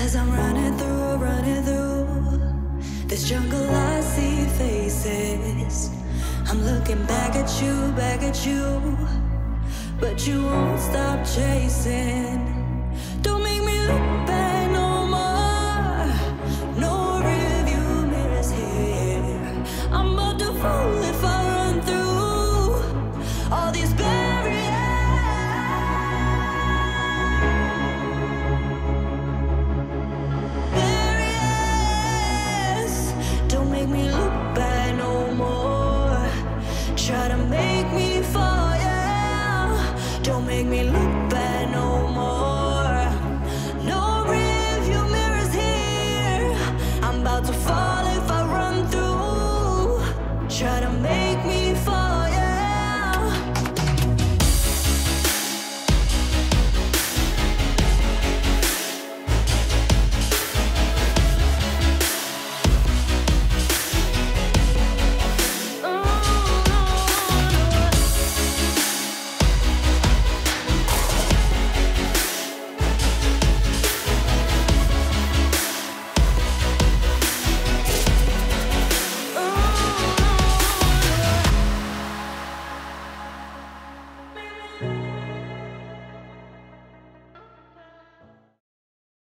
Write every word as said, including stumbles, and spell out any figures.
As I'm running through, running through this jungle, I see faces. I'm looking back at you, back at you, but you won't stop chasing.